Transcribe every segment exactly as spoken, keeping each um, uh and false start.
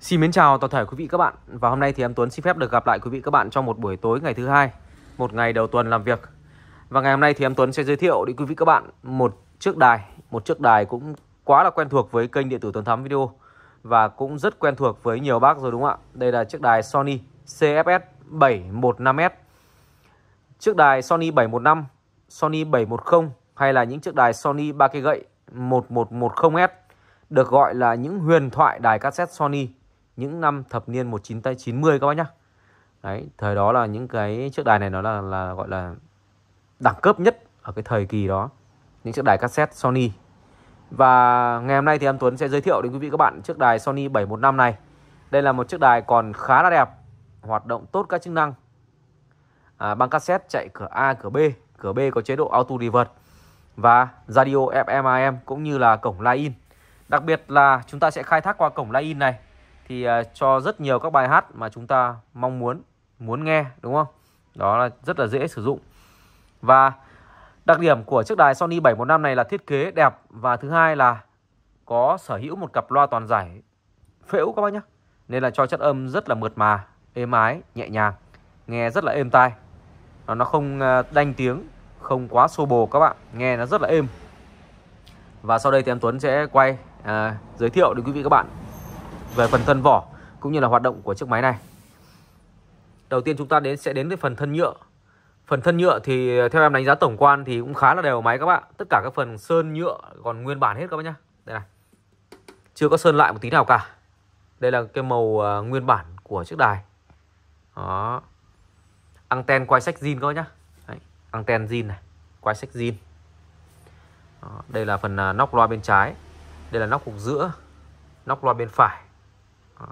Xin mến chào toàn thể quý vị các bạn. Và hôm nay thì em Tuấn xin phép được gặp lại quý vị các bạn trong một buổi tối ngày thứ hai, một ngày đầu tuần làm việc. Và ngày hôm nay thì em Tuấn sẽ giới thiệu đến quý vị các bạn một chiếc đài, một chiếc đài cũng quá là quen thuộc với kênh Điện tử Tuấn Thắm Video và cũng rất quen thuộc với nhiều bác rồi đúng không ạ? Đây là chiếc đài Sony C F S bảy một năm S. Chiếc đài Sony bảy một năm, Sony bảy một không hay là những chiếc đài Sony ba cây gậy một một một không S được gọi là những huyền thoại đài cassette Sony những năm thập niên một nghìn chín trăm chín mươi các bác nhá. Đấy, thời đó là những cái chiếc đài này nó là là gọi là đẳng cấp nhất ở cái thời kỳ đó, những chiếc đài cassette Sony. Và ngày hôm nay thì em Tuấn sẽ giới thiệu đến quý vị các bạn chiếc đài Sony bảy một năm này. Đây là một chiếc đài còn khá là đẹp, hoạt động tốt các chức năng. À, băng cassette chạy cửa A, cửa B, cửa B có chế độ auto reverse và radio F M A M cũng như là cổng line in. Đặc biệt là chúng ta sẽ khai thác qua cổng line in này thì uh, cho rất nhiều các bài hát mà chúng ta mong muốn muốn nghe, đúng không? Đó là rất là dễ sử dụng. Và đặc điểm của chiếc đài Sony bảy một năm này là thiết kế đẹp, và thứ hai là có sở hữu một cặp loa toàn giải phễu các bác nhé. Nên là cho chất âm rất là mượt mà, êm ái, nhẹ nhàng, nghe rất là êm tai. Nó không đanh tiếng, không quá xô bồ các bạn, nghe nó rất là êm. Và sau đây thì em Tuấn sẽ quay à, giới thiệu đến quý vị các bạn về phần thân vỏ cũng như là hoạt động của chiếc máy này. Đầu tiên chúng ta đến sẽ đến với phần thân nhựa. Phần thân nhựa thì theo em đánh giá tổng quan thì cũng khá là đều máy các bạn. Tất cả các phần sơn nhựa còn nguyên bản hết các bác nhá. Đây này, chưa có sơn lại một tí nào cả. Đây là cái màu uh, nguyên bản của chiếc đài. Đó. Anten quay sách zin các bác nhá. Đấy, anten zin này, quay sách zin. Đó. Đây là phần uh, nóc loa bên trái. Đây là nóc cục giữa, nóc loa bên phải. Đó.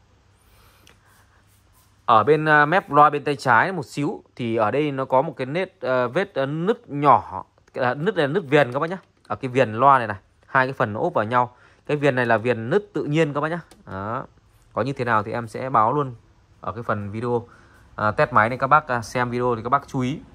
Ở bên uh, mép loa bên tay trái một xíu thì ở đây nó có một cái nét uh, vết uh, nứt nhỏ, uh, nứt là nứt viền các bác nhá. Ở cái viền loa này này, hai cái phần nó ốp vào nhau. Cái viền này là viền nứt tự nhiên các bác nhá. Đó. Có như thế nào thì em sẽ báo luôn ở cái phần video uh, test máy này, các bác uh, xem video thì các bác chú ý.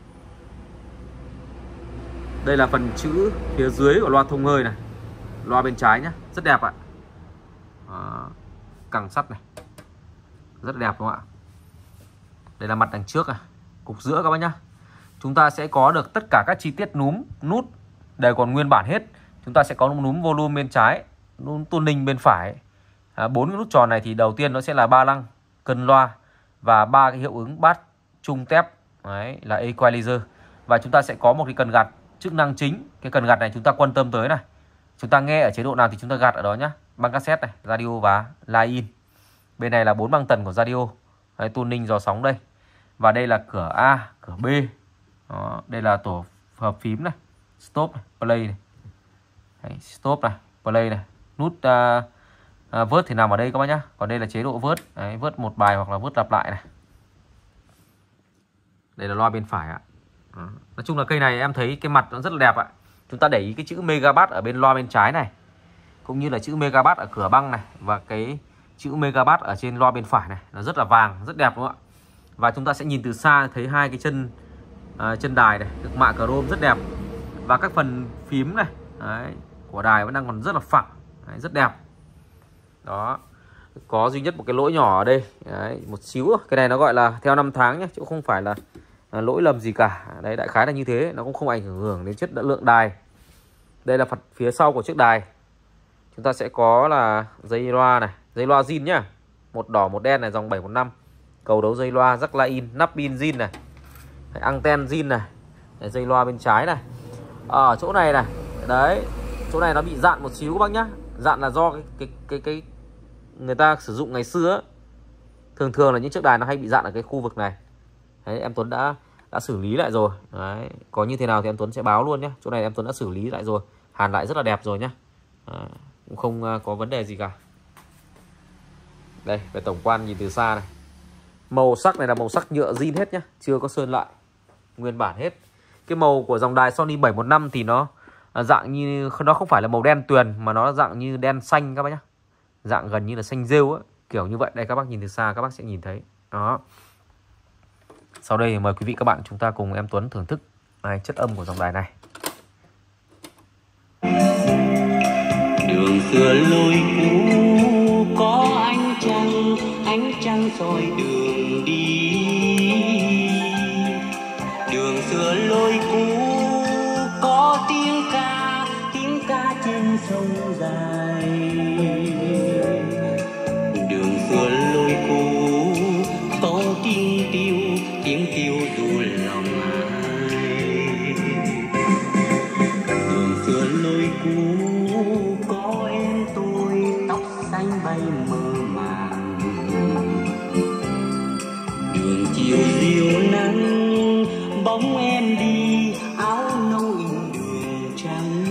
Đây là phần chữ phía dưới của loa thông hơi này, loa bên trái nhá, rất đẹp ạ. Đó. Cẳng sắt này, rất đẹp đúng không ạ? Đây là mặt đằng trước này, cục giữa các bác nhá. Chúng ta sẽ có được tất cả các chi tiết núm, nút đều còn nguyên bản hết. Chúng ta sẽ có núm volume bên trái, núm tuning bên phải. Bốn à, cái nút tròn này thì đầu tiên nó sẽ là ba lăng, cân loa và ba cái hiệu ứng bass, trung, tép. Đấy là equalizer. Và chúng ta sẽ có một cái cần gạt chức năng chính. Cái cần gạt này chúng ta quan tâm tới này. Chúng ta nghe ở chế độ nào thì chúng ta gạt ở đó nhá. Băng cassette này, radio và line in. Bên này là bốn băng tần của radio. Đấy, tuning dò sóng đây. Và đây là cửa A, cửa B. Đó, đây là tổ hợp phím này, stop này, play này. Đấy, stop này, play này. Nút uh, uh, vớt thì nằm ở đây các bác nhá. Còn đây là chế độ vớt. Đấy, vớt một bài hoặc là vớt lặp lại này. Đây là loa bên phải ạ. Đó. Nói chung là cây này em thấy cái mặt nó rất là đẹp ạ. Chúng ta để ý cái chữ megabass ở bên loa bên trái này, cũng như là chữ megabass ở cửa băng này, và cái chữ megabass ở trên loa bên phải này, nó rất là vàng, rất đẹp đúng không ạ? Và chúng ta sẽ nhìn từ xa thấy hai cái chân uh, chân đài này được mạ chrome rất đẹp, và các phần phím này đấy, của đài vẫn đang còn rất là phẳng, đấy, rất đẹp. Đó, có duy nhất một cái lỗi nhỏ ở đây đấy, một xíu. Cái này nó gọi là theo năm tháng nhé, chứ không phải là uh, lỗi lầm gì cả. Đấy, đại khái là như thế, nó cũng không ảnh hưởng đến chất lượng đài. Đây là phần phía sau của chiếc đài. Chúng ta sẽ có là dây loa này, dây loa zin nhá, một đỏ một đen này, dòng bảy một năm, cầu đấu dây loa, rắc line in, nắp pin zin này, anten zin này, đấy, dây loa bên trái này. Ở chỗ này này, đấy, chỗ này nó bị dạn một xíu các bác nhá. Dạn là do cái cái cái cái người ta sử dụng ngày xưa, thường thường là những chiếc đài nó hay bị dạn ở cái khu vực này. Đấy, em Tuấn đã đã xử lý lại rồi. Đấy, có như thế nào thì em Tuấn sẽ báo luôn nhé. Chỗ này em Tuấn đã xử lý lại rồi, hàn lại rất là đẹp rồi nhá. À, cũng không có vấn đề gì cả. Đây, về tổng quan nhìn từ xa này, màu sắc này là màu sắc nhựa zin hết nhá, chưa có sơn lại, nguyên bản hết. Cái màu của dòng đài Sony bảy một năm thì nó dạng như, nó không phải là màu đen tuyền mà nó dạng như đen xanh các bác nhá, dạng gần như là xanh rêu á, kiểu như vậy. Đây, các bác nhìn từ xa các bác sẽ nhìn thấy. Đó. Sau đây mời quý vị các bạn chúng ta cùng em Tuấn thưởng thức này, chất âm của dòng đài này. Đường xưa lối cũ có anh say mơ màng. Đường chiều dịu nắng bóng em đi, áo nâu in đường trắng.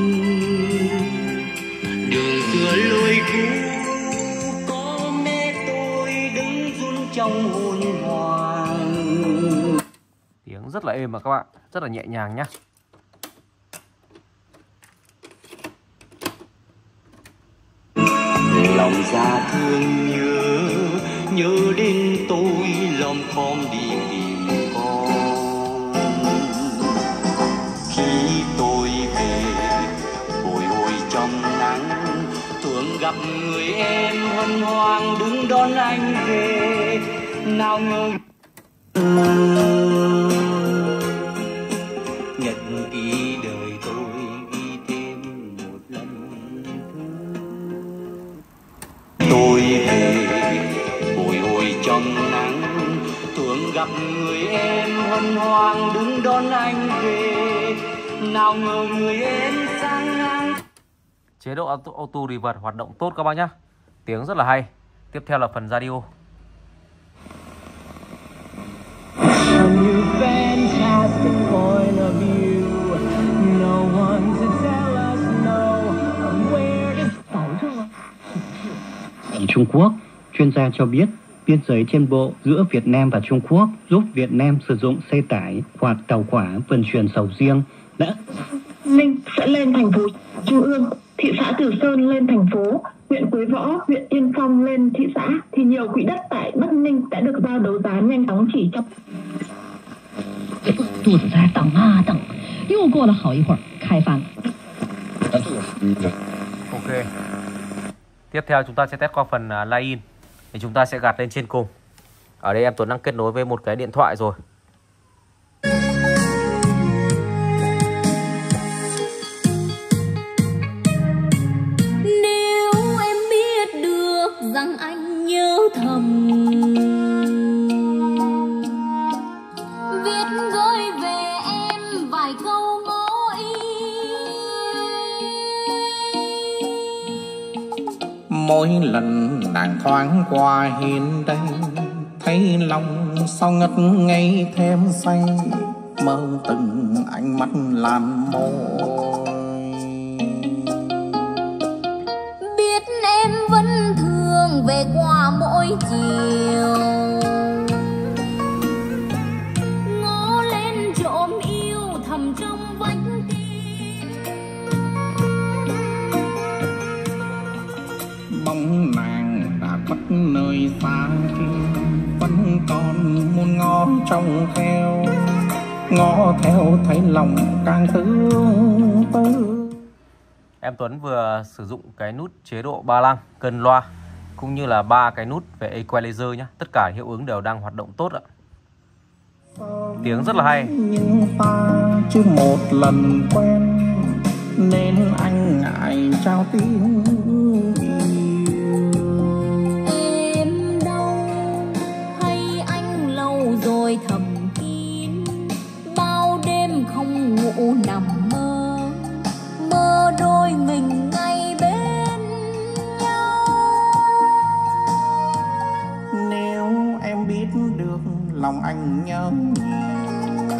Đường xưa lối cũ có mẹ tôi đứng run trong hồn hoàng. Tiếng rất là êm mà các bạn, rất là nhẹ nhàng nhá. Lòng ra thương nhớ, nhớ đến tôi lom khom đi tìm con. Khi tôi về bồi hồi trong nắng, tưởng gặp người em hân hoan đứng đón anh về. Nào ngờ nhật ký đời tôi ghi thêm một lần nữa. Tôi về bồi hồi trong nắng, tưởng gặp người em hân hoan đứng đón anh về. Nào ngờ người em sang ngang. Chế độ auto, auto reverse hoạt động tốt các bác nhá. Tiếng rất là hay. Tiếp theo là phần radio. A new fantastic point of view. No one to tell us no of where to. Ở Trung Quốc, chuyên gia cho biết biên giới trên bộ giữa Việt Nam và Trung Quốc giúp Việt Nam sử dụng xe tải hoặc tàu hỏa vận chuyển sầu riêng đã. Ninh sẽ lên thành phố Trung ương, thị xã Từ Sơn lên thành phố, huyện Quế Võ, huyện Yên Phong lên thị xã, thì nhiều quỹ đất tại Bắc Ninh đã được giao đấu giá nhanh chóng chỉ trong. 肚子在等啊等，又过了好一会儿，开饭。 Ok. Tiếp theo chúng ta sẽ test qua phần uh, line-in. Thì chúng ta sẽ gạt lên trên cùng. Ở đây em Tuấn đang kết nối với một cái điện thoại rồi. Nếu em biết được rằng anh nhớ thầm, viết gửi về em vài câu ngỏ ý. Mỗi lần nàng thoáng qua hiên đây, thấy lòng sao ngất ngây thêm say, mơ từng ánh mắt lan môi. Biết em vẫn thường về qua mỗi chiều, ngó lên trộm yêu thầm trong vách tim. Bóng nàng đã khuất nơi xa kia, vẫn còn muốn ngó trông theo, ngó theo thấy lòng càng thương tư. Em Tuấn vừa sử dụng cái nút chế độ ba lăng, cân loa cũng như là ba cái nút về equalizer nhé. Tất cả hiệu ứng đều đang hoạt động tốt ạ. Tiếng rất là hay. Nhưng ta chưa một lần quen nên anh ngại trao tiếng Em đâu hay anh lâu rồi thầm kín, bao đêm không ngủ nằm mơ, mơ đôi mình ngay bên nhau. nếu em biết được lòng anh nhớ nhiều,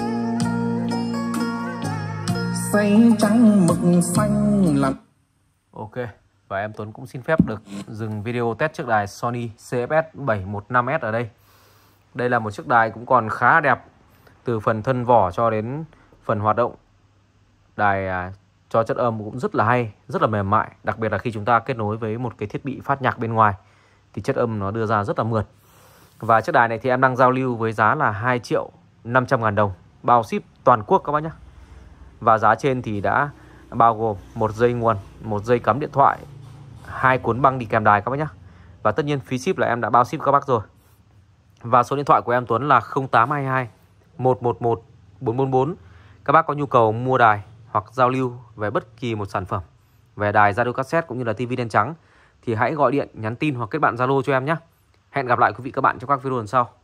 say trắng mực xanh làm. Ok. Và em Tuấn cũng xin phép được dừng video test chiếc đài Sony C F S bảy một năm S ở đây. Đây là một chiếc đài cũng còn khá đẹp, từ phần thân vỏ cho đến phần hoạt động. Đài à, cho chất âm cũng rất là hay, rất là mềm mại. Đặc biệt là khi chúng ta kết nối với một cái thiết bị phát nhạc bên ngoài thì chất âm nó đưa ra rất là mượt. Và chiếc đài này thì em đang giao lưu với giá là hai triệu năm trăm ngàn đồng, bao ship toàn quốc các bác nhé. Và giá trên thì đã bao gồm một dây nguồn, một dây cắm điện thoại, hai cuốn băng đi kèm đài các bác nhé. Và tất nhiên phí ship là em đã bao ship các bác rồi. Và số điện thoại của em Tuấn là không tám hai hai một một một bốn bốn bốn. Các bác có nhu cầu mua đài hoặc giao lưu về bất kỳ một sản phẩm về đài, radio cassette cũng như là tivi đen trắng thì hãy gọi điện, nhắn tin hoặc kết bạn Zalo cho em nhé. Hẹn gặp lại quý vị các bạn trong các video lần sau.